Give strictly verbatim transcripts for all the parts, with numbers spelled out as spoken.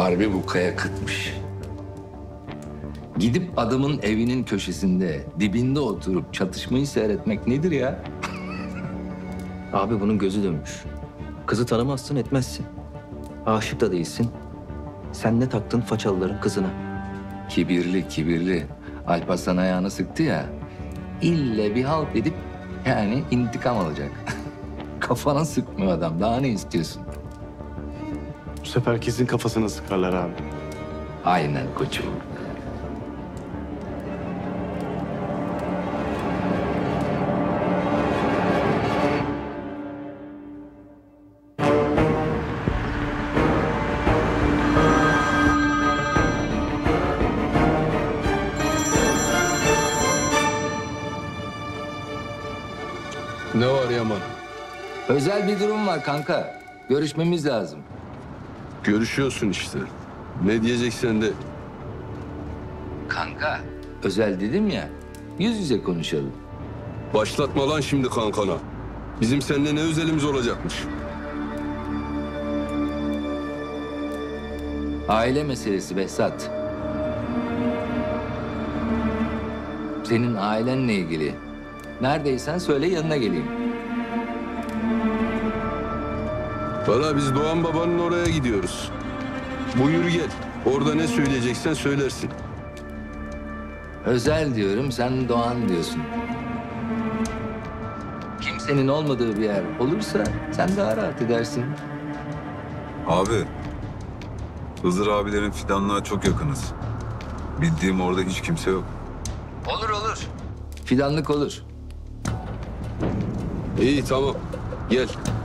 Harbi bu kaya kıtmış. Gidip adamın evinin köşesinde, dibinde oturup çatışmayı seyretmek nedir ya? Abi bunun gözü dönmüş. Kızı tanımazsın etmezsin. Aşık da değilsin. Sen ne taktın façalıların kızına? Kibirli, kibirli. Alparslan ayağını sıktı ya. İlle bir halt edip yani intikam alacak. Kafana sıkmıyor adam. Daha ne istiyorsun? Bu sefer kesin kafasına sıkarlar abi. Aynen koçum. Ne var Yaman? Özel bir durum var kanka. Görüşmemiz lazım. Görüşüyorsun işte. Ne diyeceksen de Kanka, özel dedim ya. Yüz yüze konuşalım. başlatma lan şimdi kankana. Bizim seninle ne özelimiz olacakmış? Aile meselesi Behzat. Senin ailenle ilgili. Neredeysen söyle yanına geleyim. Valla biz Doğan babanın oraya gidiyoruz. Buyur gel. Orada ne söyleyeceksen söylersin. Özel diyorum, sen Doğan diyorsun. Kimsenin olmadığı bir yer olursa sen daha rahat edersin. Abi, Hızır abilerin fidanlığa çok yakınız. Bildiğim orada hiç kimse yok. Olur olur. Fidanlık olur. İyi tamam. Gel.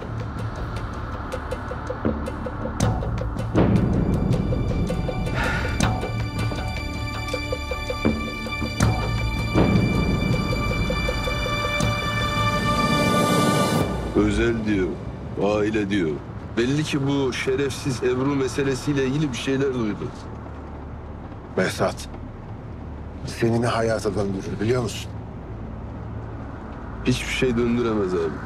Özel diyor, aile diyor. Belli ki bu şerefsiz Ebru meselesiyle ilgili bir şeyler duydu. Behzat, seni ne hayata döndürür biliyor musun? Hiçbir şey döndüremez abi.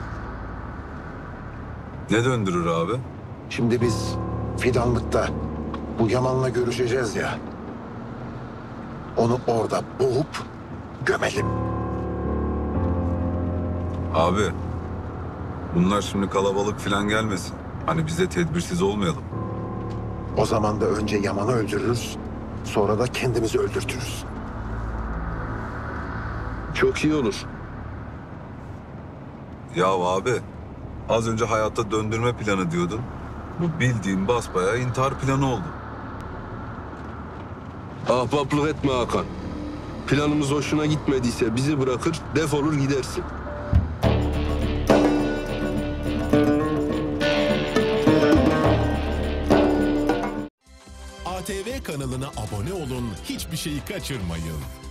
Ne döndürür abi? Şimdi biz fidanlıkta bu Yaman'la görüşeceğiz ya. Onu orada boğup gömelim. Abi, bunlar şimdi kalabalık falan gelmesin. Hani biz de tedbirsiz olmayalım. O zaman da önce Yaman'ı öldürürüz, sonra da kendimizi öldürtürüz. Çok iyi olur. Ya abi, az önce hayatta döndürme planı diyordun. Bu bildiğin basbayağı intihar planı oldu. Ahbaplık etme Hakan. Planımız hoşuna gitmediyse bizi bırakır, defolur gidersin. A T V kanalına abone olun, hiçbir şeyi kaçırmayın.